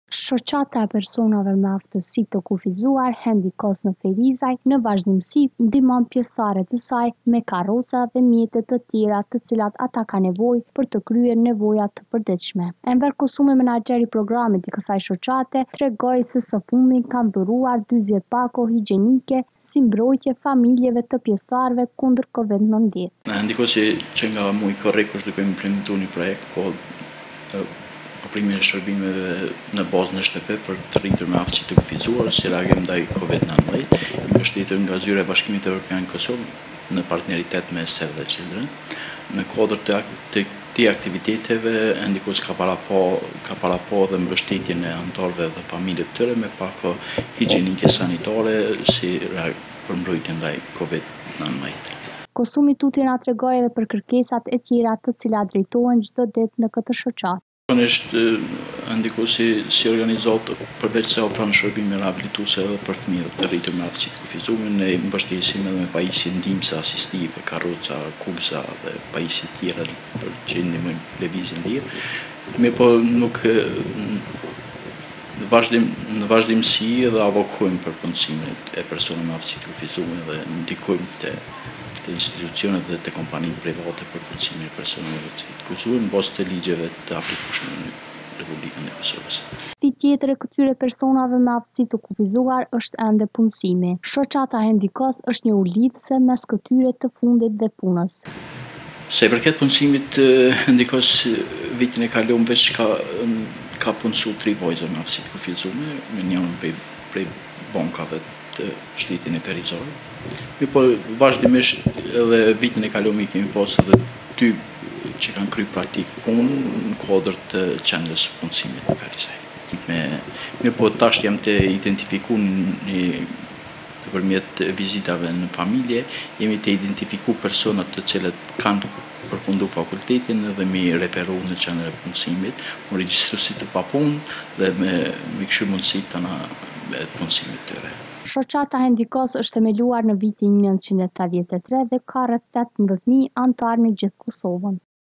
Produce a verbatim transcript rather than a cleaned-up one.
Shoqata e personave me aftësi të kufizuar Hendikos në Ferizaj në vazhdimsi ndihmon pjesëtarët e saj me karroca dhe mjete të tjera të cilat ata kanë nevojë për të kryer nevojat të përditshme. Enver Kusumi, menaxheri i programit i kësaj shoqate, tregoi se së fundmi kanë dhuruar dyzet pako higjienike si mbrojtje familjeve të pjesëtarëve kundër kovid nëntëdhjetë. Hendikosi që nga muaj korrekt është duke implementuar një projekt kohë ofrimin e shërbimeve në bazë në shtëpi për të rritur me aftësi të kufizuar si reagim ndaj kovid nëntëdhjetë, i mbështetur nga zyra e Bashkimit Evropian Kosovë në partneritet me Save the Children. Në kuadër të këtij aktiviteteve, Hendikos ka parapo ka parapo dhe mbështetjen e anëtarëve dhe familjeve të tyre me pako higjienike sanitare si për mbrojtje ndaj kovid nëntëdhjetë. Kusumi tuti na tregoi edhe për kërkesat e tjera të cilat drejtohen çdo ditë në këtë shoqatë. Zakonisht Hendikosi si organizatë përveç se ofron shërbime rehabilituese edhe për fëmijët të rritur me aftësi të kufizuar, ne mbështesim edhe me pajisje ndihmëse asistive, karroca, kulsa dhe pajisje tjera për që ndihmojnë lëvizjen lirë. Mirë po nuk në vazhdim në vazhdimsi edhe avokojmë për punësimet e personave me aftësi të kufizuar dhe ndikojmë te të institucionet dhe të kompanitë private për punësimin e personave me aftësi të kufizuar në bazë të ligjeve të aplikueshme në Republikën e Kosovës. Ti tjetër e këtyre personave me aftësi të kufizuar është ende punësimi. Shoqata Hendikos është një ulidhëse mes këtyre të fundit dhe punës. Se i përket punësimit, Hendikos vitin e kaluar veç ka ka punësuar tri vajza me aftësi të kufizuar me njërin prej prej bankave të shtetit e Ferizajit. Mi po vazhdimisht edhe vitin e kaluar kemi pasur edhe dy që kanë kryer praktikë punë në kuadër të qendrës së punësimit të Ferizajit. Me mirë po tash jam të identifikuar nëpërmjet vizitave në familje, jemi të identifikuar persona të cilët kanë përfunduar fakultetin dhe mi referu në qendrën e punësimit, më regjistru si të papunë dhe me me kështu mundësi tana me punësimit të tyre. Shoqata Hendikos është themeluar në vitin një mijë nëntëqind e tetëdhjetë e tre dhe ka rreth tetëmbëdhjetë mijë anëtar në gjithë Kosovën.